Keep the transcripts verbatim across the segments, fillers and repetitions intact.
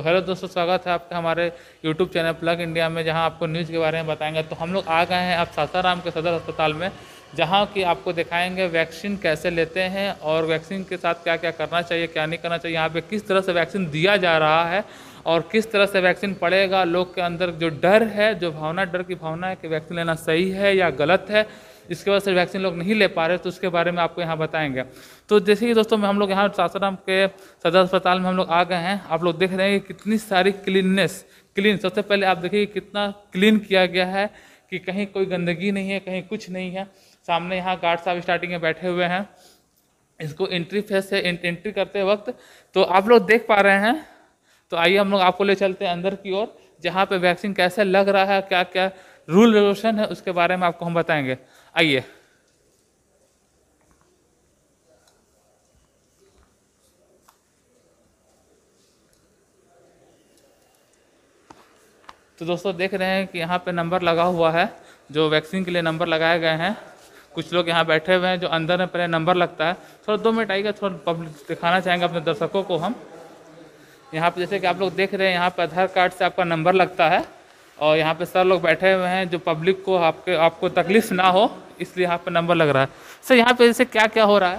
Hello दोस्तों, स्वागत है आपका हमारे यूट्यूब चैनल प्लग इंडिया में, जहां आपको न्यूज़ के बारे में बताएंगे। तो हम लोग आ गए हैं अब सासाराम के सदर अस्पताल में, जहां कि आपको दिखाएंगे वैक्सीन कैसे लेते हैं और वैक्सीन के साथ क्या क्या करना चाहिए, क्या नहीं करना चाहिए, यहाँ पे किस तरह से वैक्सीन दिया जा रहा है और किस तरह से वैक्सीन पड़ेगा। लोग के अंदर जो डर है, जो भावना, डर की भावना है कि वैक्सीन लेना सही है या गलत है, इसके वजह से वैक्सीन लोग नहीं ले पा रहे, तो उसके बारे में आपको यहाँ बताएंगे। तो जैसे कि दोस्तों हम लोग यहाँ सासाराम के सदर अस्पताल में हम लोग आ गए हैं। आप लोग देख रहे हैं कि कितनी सारी क्लीननेस, क्लीन, सबसे पहले आप देखिए कितना क्लीन किया गया है कि कहीं कोई गंदगी नहीं है, कहीं कुछ नहीं है। सामने यहाँ गार्ड साहब स्टार्टिंग में बैठे हुए हैं, इसको एंट्री फेस से एंट्री करते वक्त तो आप लोग देख पा रहे हैं। तो आइए हम लोग आपको ले चलते हैं अंदर की ओर, जहाँ पे वैक्सीन कैसे लग रहा है, क्या क्या रूल रेगुलेशन है, उसके बारे में आपको हम बताएंगे। आइए। तो दोस्तों देख रहे हैं कि यहाँ पे नंबर लगा हुआ है, जो वैक्सीन के लिए नंबर लगाए गए हैं। कुछ लोग यहाँ बैठे हुए हैं, जो अंदर में पहले नंबर लगता है। थोड़ा दो मिनट आइएगा, थोड़ा पब्लिक दिखाना चाहेंगे अपने दर्शकों को हम। यहाँ पे जैसे कि आप लोग देख रहे हैं, यहाँ पे आधार कार्ड से आपका नंबर लगता है और यहाँ पे सर लोग बैठे हुए हैं, जो पब्लिक को आपके आपको तकलीफ ना हो इसलिए यहाँ पे नंबर लग रहा है। सर यहाँ पे जैसे क्या क्या हो रहा है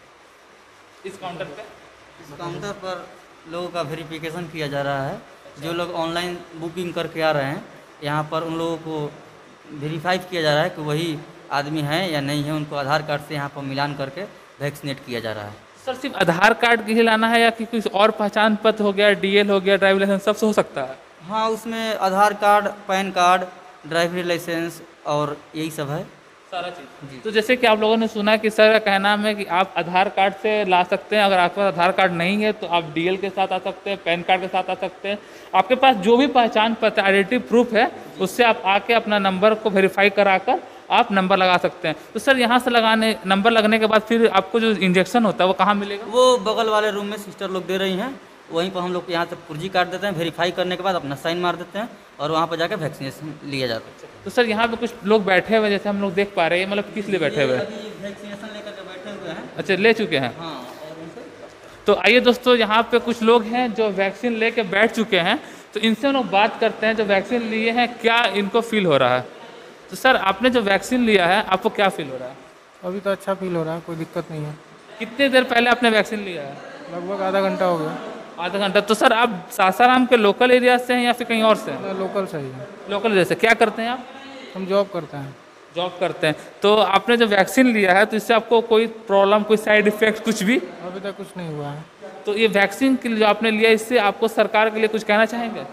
इस काउंटर पे? इस काउंटर पर लोगों का वेरिफिकेशन किया जा रहा है। जो लोग ऑनलाइन बुकिंग करके आ रहे हैं, यहाँ पर उन लोगों को वेरीफाई किया जा रहा है कि वही आदमी हैं या नहीं है। उनको आधार कार्ड से यहाँ पर मिलान करके वैक्सीनेट किया जा रहा है। सर सिर्फ आधार कार्ड के ही लाना है या कि कुछ और पहचान पत्र हो गया, डीएल हो गया, ड्राइविंग लाइसेंस, सब से हो सकता है? हाँ, उसमें Aadhaar card, PAN card, driving licence और यही सब है, सारा चीज़। तो जैसे कि आप लोगों ने सुना कि सर का कहना है कि आप आधार कार्ड से ला सकते हैं, अगर आपके पास आधार कार्ड नहीं है तो आप डीएल के साथ आ सकते हैं, पैन कार्ड के साथ आ सकते हैं। आपके पास जो भी पहचान पत्र, आइडेंटिटी प्रूफ है, उससे आप आके अपना नंबर को वेरीफाई कराकर आप नंबर लगा सकते हैं। तो सर यहाँ से लगाने नंबर लगने के बाद फिर आपको जो इंजेक्शन होता है वो कहाँ मिलेगा? वो बगल वाले रूम में सिस्टर लोग दे रही हैं, वहीं पर हम लोग यहाँ से पुर्जी काट देते हैं, वेरीफाई करने के बाद अपना साइन मार देते हैं और वहाँ पर जाकर वैक्सीनेशन लिया जाता है। तो सर यहाँ पे कुछ लोग बैठे हुए, जैसे हम लोग देख पा रहे हैं, मतलब किस लिए बैठे हुए हैं? वैक्सीनेशन लेकर के बैठे हुए हैं। अच्छा, ले चुके हैं। हाँ, और उनसे तो आइए दोस्तों, यहाँ पे कुछ लोग हैं जो वैक्सीन लेके बैठ चुके हैं, तो इनसे हम लोग बात करते हैं। जो वैक्सीन लिए हैं, क्या इनको फील हो रहा है? तो सर आपने जो वैक्सीन लिया है, आपको क्या फील हो रहा है? अभी तो अच्छा फील हो रहा है, कोई दिक्कत नहीं है। कितने देर पहले आपने वैक्सीन लिया है? लगभग आधा घंटा हो गया। आधा घंटा। तो सर आप सासाराम के लोकल एरिया से हैं या फिर कहीं और से हैं? मैं लोकल सही है। लोकल एरिया से। क्या करते हैं आप? हम जॉब करते हैं। जॉब करते हैं। तो आपने जो वैक्सीन लिया है, तो इससे आपको कोई प्रॉब्लम, कोई साइड इफेक्ट कुछ भी? अभी तक कुछ नहीं हुआ है। तो ये वैक्सीन के लिए जो आपने लिया, इससे आपको सरकार के लिए कुछ कहना चाहेंगे?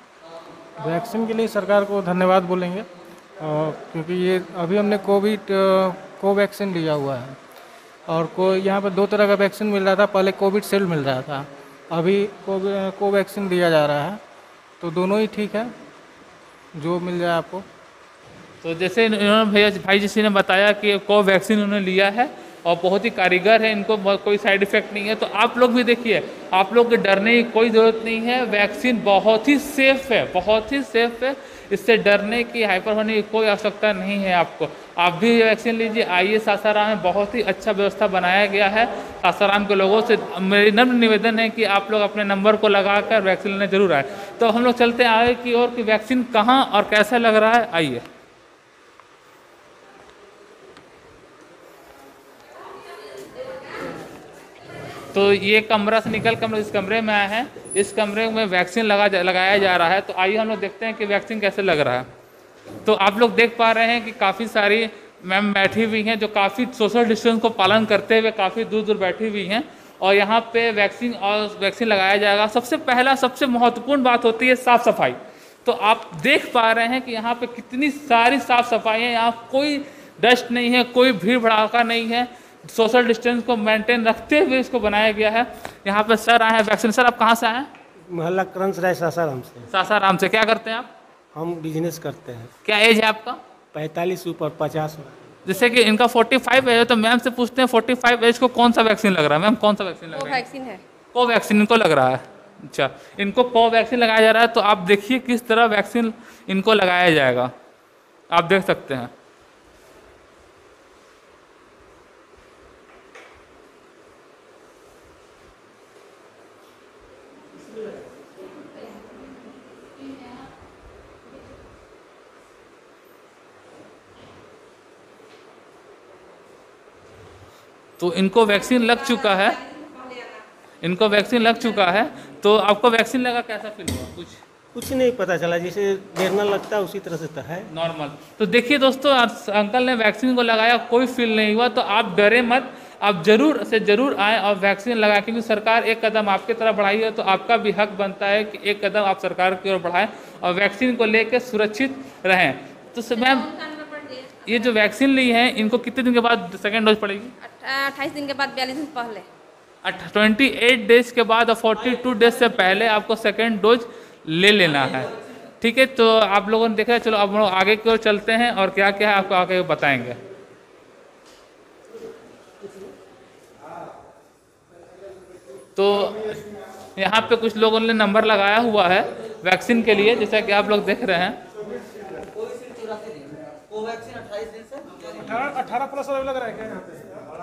वैक्सीन के लिए सरकार को धन्यवाद बोलेंगे, और क्योंकि ये अभी हमने कोविड कोवैक्सीन लिया हुआ है, और को यहाँ पर दो तरह का वैक्सीन मिल रहा था। पहले कोविड शील्ड मिल रहा था, अभी कोवैक्सीन दिया जा रहा है। तो दोनों ही ठीक है, जो मिल जाए आपको। तो जैसे इन्होंने भैया भाई जिसी ने बताया कि कोवैक्सीन उन्होंने लिया है और बहुत ही कारीगर है, इनको कोई साइड इफेक्ट नहीं है। तो आप लोग भी देखिए, आप लोग के डरने की कोई ज़रूरत नहीं है। वैक्सीन बहुत ही सेफ है, बहुत ही सेफ है। इससे डरने की, हाइपर होने की कोई आवश्यकता नहीं है आपको। आप भी वैक्सीन लीजिए। आइए, सासाराम में बहुत ही अच्छा व्यवस्था बनाया गया है। सासाराम के लोगों से मेरी नम्र निवेदन है कि आप लोग अपने नंबर को लगाकर वैक्सीन लेने जरूर आए। तो हम लोग चलते हैं आगे की ओर कि वैक्सीन कहाँ और कैसा लग रहा है। आइए। तो ये कमरा से निकल कर हम लोग इस कमरे में आए हैं। इस कमरे में वैक्सीन लगा लगाया जा रहा है। तो आइए हम लोग देखते हैं कि वैक्सीन कैसे लग रहा है। तो आप लोग देख पा रहे हैं कि काफ़ी सारी मैम बैठी हुई हैं, जो काफ़ी सोशल डिस्टेंस को पालन करते हुए काफ़ी दूर दूर बैठी हुई हैं, और यहाँ पे वैक्सीन और वैक्सीन लगाया जाएगा। सबसे पहला, सबसे महत्वपूर्ण बात होती है साफ़ सफाई। तो आप देख पा रहे हैं कि यहाँ पे कितनी सारी साफ़ सफाई है। यहाँ कोई डस्ट नहीं है, कोई भीड़ भड़ाका नहीं है। सोशल डिस्टेंस को मेंटेन रखते हुए इसको बनाया गया है। यहाँ पे सर आए हैं वैक्सीन। सर आप कहाँ से आए हैं? मोहल्ला क्रंस राय सासाराम से। सासाराम से। क्या करते हैं आप? हम बिजनेस करते हैं। क्या एज है आपका? पैंतालीस ऊपर पचास। जैसे कि इनका पैंतालीस एज है, तो मैम से पूछते हैं पैंतालीस एज को कौन सा वैक्सीन लग रहा है? मैम कौन सा वैक्सीन लग रहा है? कोवैक्सीन है। कोवैक्सीन इनको लग रहा है। अच्छा, इनको कोवैक्सीन लगाया जा रहा है। तो आप देखिए किस तरह वैक्सीन इनको लगाया जाएगा, आप देख सकते हैं। तो इनको वैक्सीन लग चुका है, इनको वैक्सीन लग चुका है। तो आपको वैक्सीन लगा, कैसा फील हुआ? कुछ कुछ नहीं पता चला, जैसे देरना लगता है उसी तरह से तो है नॉर्मल। तो देखिए दोस्तों, अंकल ने वैक्सीन को लगाया, कोई फील नहीं हुआ। तो आप डरे मत, आप जरूर से जरूर आएँ और वैक्सीन लगाएं, क्योंकि सरकार एक कदम आपकी तरफ बढ़ाई है, तो आपका भी हक बनता है कि एक कदम आप सरकार की ओर बढ़ाएं और वैक्सीन को लेकर सुरक्षित रहें। तो मैम, ये जो वैक्सीन ली है, इनको कितने दिन के बाद सेकेंड डोज पड़ेगी? अट्ठाईस दिन के बाद, बयालीस दिन पहले, ट्वेंटी एट डेज के बाद और फोर्टी टू डेज से पहले आपको सेकेंड डोज ले लेना है। ठीक है, तो आप लोगों ने देखा। चलो अब हम लोग आगे की ओर चलते हैं और क्या क्या है आपको आगे बताएंगे। तो यहाँ पे कुछ लोगों ने नंबर लगाया हुआ है वैक्सीन के लिए, जैसा कि आप लोग देख रहे हैं। कोवैक्सीन अट्ठाईस दिन से अठारह प्लस लग रहा है क्या यहाँ पे?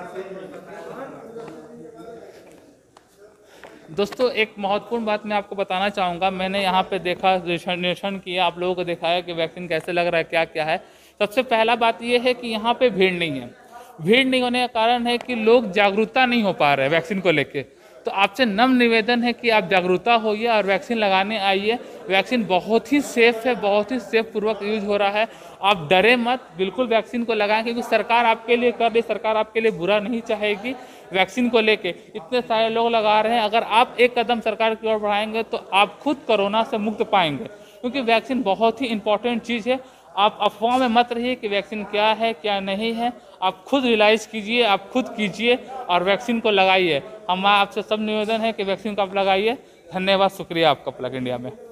दोस्तों, एक महत्वपूर्ण बात मैं आपको बताना चाहूँगा। मैंने यहाँ पे देखा, निरीक्षण किया, आप लोगों को दिखाया कि वैक्सीन कैसे लग रहा है, क्या क्या है। सबसे पहला बात ये है कि यहाँ पे भीड़ नहीं है। भीड़ नहीं होने का कारण है कि लोग जागरूकता नहीं हो पा रहे हैं वैक्सीन को लेके। तो आपसे नम्र निवेदन है कि आप जागरूकता होइए और वैक्सीन लगाने आइए। वैक्सीन बहुत ही सेफ है, बहुत ही सेफ पूर्वक यूज हो रहा है। आप डरे मत, बिल्कुल वैक्सीन को लगाएं, क्योंकि सरकार आपके लिए कर रही, सरकार आपके लिए बुरा नहीं चाहेगी। वैक्सीन को लेके इतने सारे लोग लगा रहे हैं, अगर आप एक कदम सरकार की ओर बढ़ाएंगे तो आप खुद कोरोना से मुक्त पाएंगे, क्योंकि वैक्सीन बहुत ही इंपॉर्टेंट चीज़ है। आप अफवाह में मत रहिए कि वैक्सीन क्या है क्या नहीं है। आप खुद रियलाइज़ कीजिए, आप खुद कीजिए और वैक्सीन को लगाइए। हम आपसे सब निवेदन है कि वैक्सीन को आप लगाइए। धन्यवाद, शुक्रिया आपका प्लग इंडिया में।